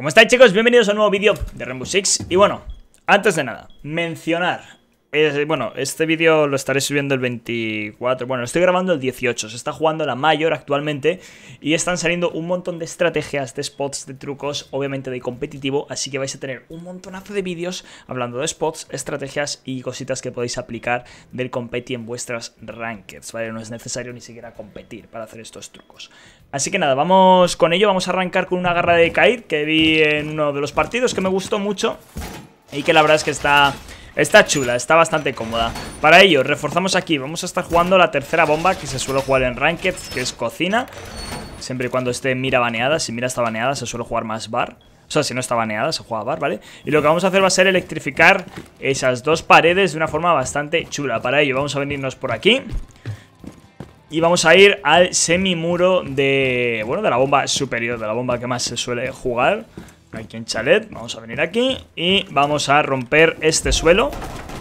¿Cómo estáis, chicos? Bienvenidos a un nuevo vídeo de Rainbow Six. Y bueno, antes de nada, mencionar bueno, este vídeo lo estaré subiendo el 24. Bueno, lo estoy grabando el 18. Se está jugando la Major actualmente y están saliendo un montón de estrategias, de spots, de trucos, obviamente de competitivo. Así que vais a tener un montonazo de vídeos hablando de spots, estrategias y cositas que podéis aplicar del competi en vuestras rankeds, ¿vale? No es necesario ni siquiera competir para hacer estos trucos. Así que nada, vamos con ello. Vamos a arrancar con una garra de Kaid que vi en uno de los partidos que me gustó mucho y que la verdad es que está chula, está bastante cómoda. Para ello, reforzamos aquí. Vamos a estar jugando la tercera bomba que se suele jugar en Ranked, que es cocina. Siempre y cuando esté mira baneada. Si mira está baneada, se suele jugar más bar. O sea, si no está baneada, se juega bar, ¿vale? Y lo que vamos a hacer va a ser electrificar esas dos paredes de una forma bastante chula. Para ello, vamos a venirnos por aquí y vamos a ir al semimuro de... bueno, de la bomba superior, de la bomba que más se suele jugar aquí en Chalet. Vamos a venir aquí y vamos a romper este suelo.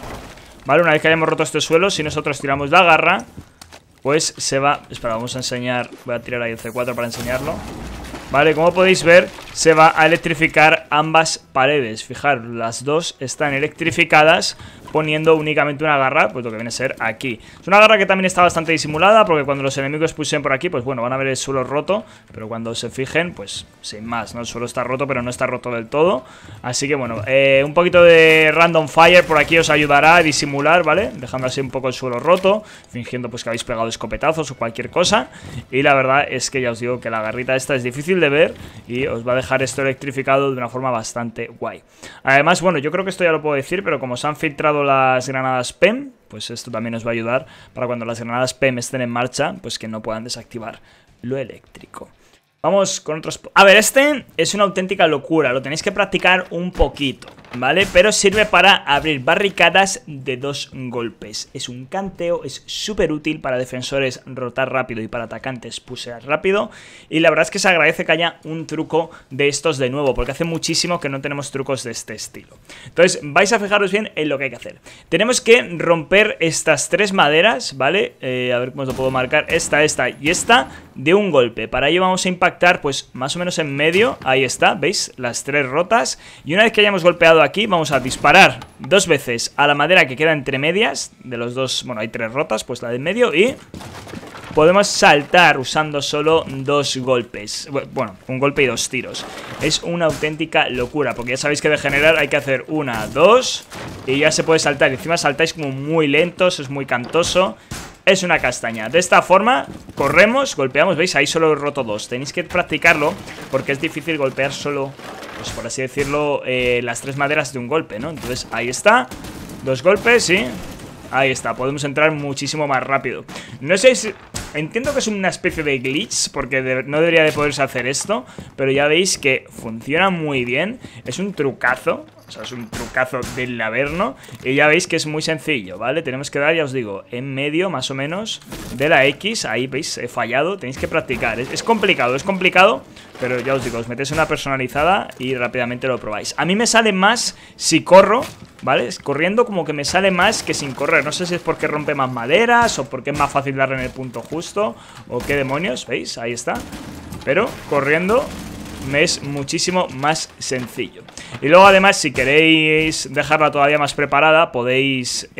Vale, una vez que hayamos roto este suelo, si nosotros tiramos la garra, pues se va... espera, vamos a enseñar. Voy a tirar ahí el C4 para enseñarlo. Vale, como podéis ver, se va a electrificar ambas paredes. Fijaros, las dos están electrificadas poniendo únicamente una garra, pues lo que viene a ser aquí. Es una garra que también está bastante disimulada, porque cuando los enemigos pusen por aquí, pues bueno, van a ver el suelo roto. Pero cuando se fijen, pues sin más, ¿no? El suelo está roto, pero no está roto del todo. Así que bueno, un poquito de random fire por aquí os ayudará a disimular, ¿vale? Dejando así un poco el suelo roto, fingiendo pues que habéis pegado escopetazos o cualquier cosa. Y la verdad es que ya os digo que la garrita esta es difícil de ver y os va a dejar esto electrificado de una forma bastante guay. Además, bueno, yo creo que esto ya lo puedo decir, pero como se han filtrado las granadas PEM, pues esto también os va a ayudar para cuando las granadas PEM estén en marcha, pues que no puedan desactivar lo eléctrico. Vamos con otros... a ver, este es una auténtica locura, lo tenéis que practicar un poquito, ¿vale? Pero sirve para abrir barricadas de 2 golpes. Es un canteo, es súper útil para defensores rotar rápido y para atacantes pusear rápido. Y la verdad es que se agradece que haya un truco de estos de nuevo, porque hace muchísimo que no tenemos trucos de este estilo. Entonces vais a fijaros bien en lo que hay que hacer. Tenemos que romper estas 3 maderas, ¿vale? A ver cómo os lo puedo marcar. Esta y esta de un golpe. Para ello vamos a impactar pues más o menos en medio. Ahí está, ¿veis? Las 3 rotas. Y una vez que hayamos golpeado aquí, vamos a disparar 2 veces a la madera que queda entre medias de los dos. Bueno, hay 3 rotas, pues la del medio. Y podemos saltar usando solo 2 golpes. Bueno, un golpe y 2 tiros. Es una auténtica locura, porque ya sabéis que de general hay que hacer 1, 2 y ya se puede saltar. Y encima saltáis como muy lentos, es muy cantoso. Es una castaña. De esta forma, corremos, golpeamos. ¿Veis? Ahí solo he roto 2. Tenéis que practicarlo porque es difícil golpear solo, pues por así decirlo, las 3 maderas de un golpe, ¿no? Entonces, ahí está. 2 golpes, sí. Ahí está. Podemos entrar muchísimo más rápido. No sé si... entiendo que es una especie de glitch, porque no debería de poderse hacer esto, pero ya veis que funciona muy bien. Es un trucazo. O sea, es un trucazo del Averno. Y ya veis que es muy sencillo, ¿vale? Tenemos que dar, ya os digo, en medio más o menos de la X. Ahí veis, he fallado. Tenéis que practicar. Es complicado, pero ya os digo, os metéis una personalizada y rápidamente lo probáis. A mí me sale más si corro, ¿vale? Corriendo como que me sale más que sin correr. No sé si es porque rompe más maderas o porque es más fácil darle en el punto justo o qué demonios, ¿veis? Ahí está. Pero corriendo me es muchísimo más sencillo. Y luego además, si queréis dejarla todavía más preparada, podéis...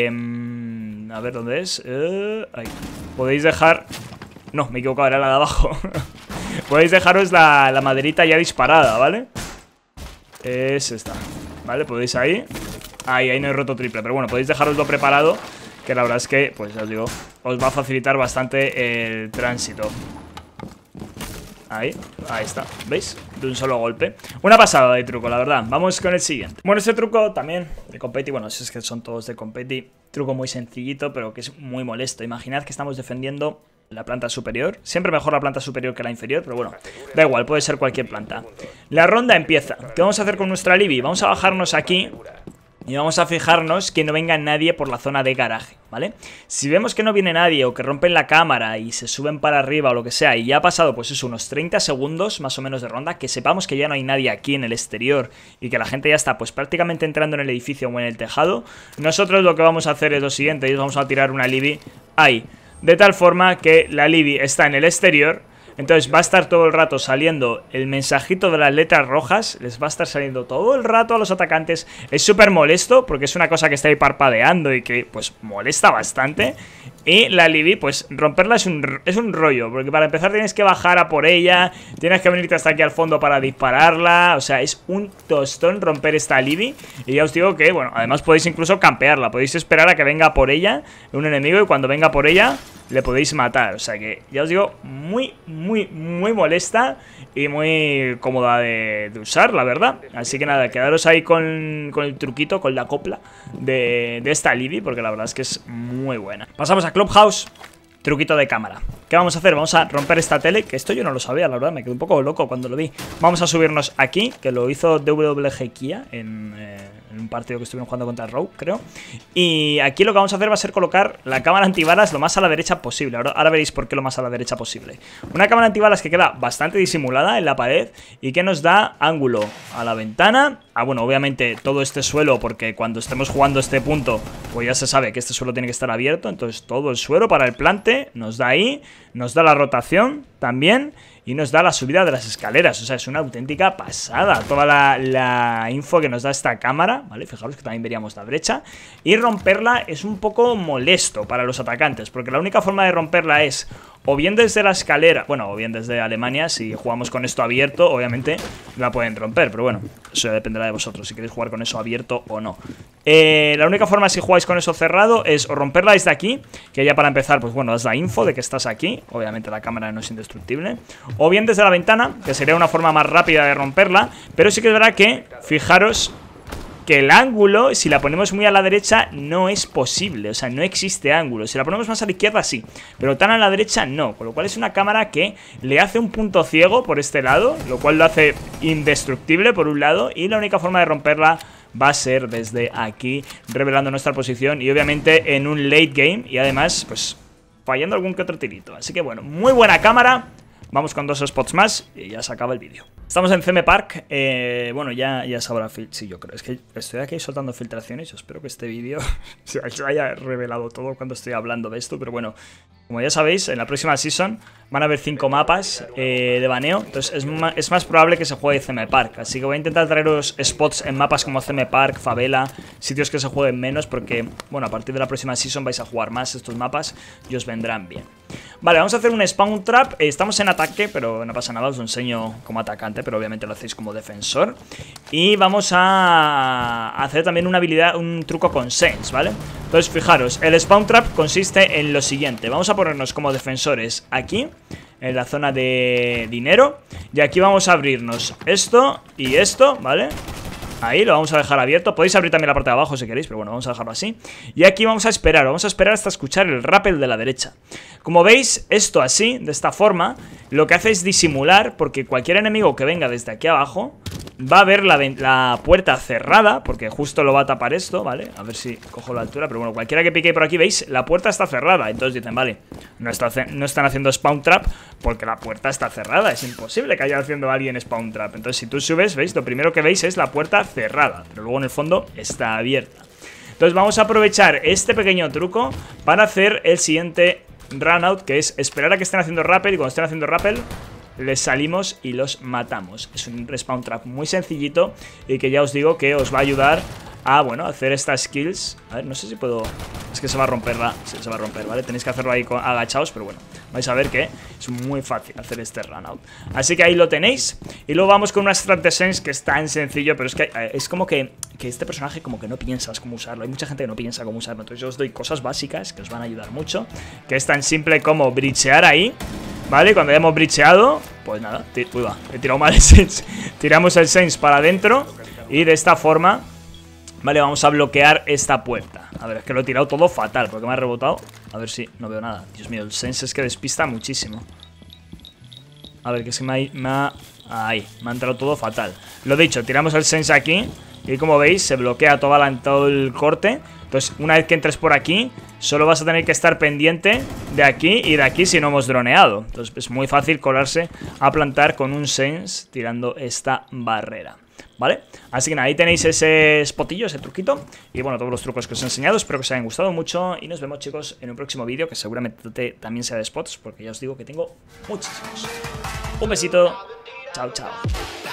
a ver, ¿dónde es? Ahí. Podéis dejar... no, me he equivocado, era la de abajo. Podéis dejaros la maderita ya disparada, ¿vale? Es esta, ¿vale? Podéis ahí. Ahí no he roto triple, pero bueno, podéis dejaroslo preparado, que la verdad es que, pues ya os digo, os va a facilitar bastante el tránsito. Ahí está, ¿veis? De un solo golpe. Una pasada de truco, la verdad. Vamos con el siguiente. Bueno, este truco también de competi. Bueno, si es que son todos de competi. Truco muy sencillito, pero que es muy molesto. Imaginad que estamos defendiendo la planta superior. Siempre mejor la planta superior que la inferior, pero bueno, da igual, puede ser cualquier planta. La ronda empieza. ¿Qué vamos a hacer con nuestra Libby? Vamos a bajarnos aquí y vamos a fijarnos que no venga nadie por la zona de garaje, ¿vale? Si vemos que no viene nadie o que rompen la cámara y se suben para arriba o lo que sea, y ya ha pasado pues eso, unos 30 segundos más o menos de ronda, que sepamos que ya no hay nadie aquí en el exterior y que la gente ya está pues prácticamente entrando en el edificio o en el tejado, nosotros lo que vamos a hacer es lo siguiente, y vamos a tirar una Libby ahí, de tal forma que la Libby está en el exterior, Entonces va a estar todo el rato saliendo el mensajito de las letras rojas. Les va a estar saliendo todo el rato a los atacantes. Es súper molesto porque es una cosa que está ahí parpadeando y que pues molesta bastante. Y la Libby, pues romperla es un rollo, porque para empezar tienes que bajar a por ella, tienes que venirte hasta aquí al fondo para dispararla. O sea, es un tostón romper esta Libby. Y ya os digo que, bueno, además podéis incluso campearla. Podéis esperar a que venga por ella un enemigo y cuando venga por ella le podéis matar. O sea que, ya os digo, muy molesta y muy cómoda de usar, la verdad. Así que nada, quedaros ahí con el truquito, con la copla de esta Libby, porque la verdad es que es muy buena. Pasamos a Clubhouse. Truquito de cámara. ¿Qué vamos a hacer? Vamos a romper esta tele, que esto yo no lo sabía, la verdad, me quedé un poco loco cuando lo vi. Vamos a subirnos aquí, que lo hizo DWG Kia en un partido que estuvimos jugando contra el Rogue, creo. Y aquí lo que vamos a hacer va a ser colocar la cámara antibalas lo más a la derecha posible. Ahora veréis por qué lo más a la derecha posible. Una cámara antibalas que queda bastante disimulada en la pared y que nos da ángulo a la ventana. Bueno, obviamente todo este suelo, porque cuando estemos jugando este punto, pues ya se sabe que este suelo tiene que estar abierto. Entonces todo el suelo para el plante nos da ahí, nos da la rotación también y nos da la subida de las escaleras. O sea, es una auténtica pasada toda la info que nos da esta cámara, ¿vale? Fijaros que también veríamos la brecha. Y romperla es un poco molesto para los atacantes, porque la única forma de romperla es o bien desde la escalera, bueno, o bien desde Alemania. Si jugamos con esto abierto, obviamente la pueden romper, pero bueno, eso ya dependerá de vosotros, si queréis jugar con eso abierto o no. La única forma si jugáis con eso cerrado es o romperla desde aquí, que ya para empezar, pues bueno, das la info de que estás aquí. Obviamente la cámara no es indestructible. O bien desde la ventana, que sería una forma más rápida de romperla. Pero sí que es verdad que, fijaros que el ángulo, si la ponemos muy a la derecha, no es posible. O sea, no existe ángulo. Si la ponemos más a la izquierda, sí, pero tan a la derecha, no. Con lo cual es una cámara que le hace un punto ciego por este lado, lo cual lo hace indestructible por un lado. Y la única forma de romperla va a ser desde aquí, revelando nuestra posición y obviamente en un late game. Y además, pues, fallando algún que otro tirito. Así que bueno, muy buena cámara. Vamos con 2 spots más y ya se acaba el vídeo. Estamos en CM Park. Bueno, ya sabrá. Sí, yo creo. Es que estoy aquí soltando filtraciones. Yo espero que este vídeo se haya revelado todo cuando estoy hablando de esto. Pero bueno, como ya sabéis, en la próxima season van a haber 5 mapas de baneo. Entonces es más probable que se juegue CM Park. Así que voy a intentar traeros spots en mapas como CM Park, Favela, sitios que se jueguen menos. Porque, bueno, a partir de la próxima season vais a jugar más estos mapas y os vendrán bien. Vale, vamos a hacer un spawn trap. Estamos en ataque, pero no pasa nada, os lo enseño como atacante, pero obviamente lo hacéis como defensor. Y vamos a hacer también una habilidad, un truco con sense, ¿vale? Entonces, fijaros, el spawn trap consiste en lo siguiente. Vamos a ponernos como defensores aquí, en la zona de dinero. Y aquí vamos a abrirnos esto y esto, ¿vale? Ahí lo vamos a dejar abierto. Podéis abrir también la parte de abajo si queréis, pero bueno, vamos a dejarlo así. Y aquí vamos a esperar hasta escuchar el rappel de la derecha. Como veis, esto así, de esta forma, lo que hace es disimular, porque cualquier enemigo que venga desde aquí abajo va a ver la puerta cerrada, porque justo lo va a tapar esto, ¿vale? A ver si cojo la altura, pero bueno, cualquiera que pique por aquí, ¿veis? La puerta está cerrada. Entonces dicen, vale, no están haciendo spawn trap porque la puerta está cerrada. Es imposible que haya haciendo alguien spawn trap. Entonces si tú subes, ¿veis? Lo primero que veis es la puerta cerrada, pero luego en el fondo está abierta. Entonces vamos a aprovechar este pequeño truco para hacer el siguiente run out, que es esperar a que estén haciendo rappel. Y cuando estén haciendo rappel les salimos y los matamos. Es un respawn trap muy sencillito y que ya os digo que os va a ayudar a, bueno, hacer estas kills. A ver, no sé si puedo... Es que se va a romper, sí, se va a romper, ¿vale? Tenéis que hacerlo ahí agachados, pero bueno, vais a ver que es muy fácil hacer este run out. Así que ahí lo tenéis. Y luego vamos con una strat de sense que es tan sencillo, pero es que es como que este personaje como que no piensas cómo usarlo. Hay mucha gente que no piensa cómo usarlo. Entonces yo os doy cosas básicas que os van a ayudar mucho, que es tan simple como breachear ahí, ¿vale? Cuando hayamos breacheado, pues nada, uy, va, he tirado mal el sense. Tiramos el sense para adentro y de esta forma, vale, vamos a bloquear esta puerta. A ver, es que lo he tirado todo fatal porque me ha rebotado. A ver si no veo nada. Dios mío, el sense es que despista muchísimo. A ver, que es que ahí, me ha entrado todo fatal. Lo dicho, tiramos el sense aquí Y como veis, se bloquea todo el corte. Entonces, una vez que entres por aquí, solo vas a tener que estar pendiente de aquí y de aquí si no hemos droneado. Entonces, es muy fácil colarse a plantar con un Sense tirando esta barrera, ¿vale? Así que nada, ahí tenéis ese spotillo, ese truquito. Y bueno, todos los trucos que os he enseñado. Espero que os hayan gustado mucho. Y nos vemos, chicos, en un próximo vídeo, que seguramente también sea de spots, porque ya os digo que tengo muchísimos. Un besito. Chao, chao.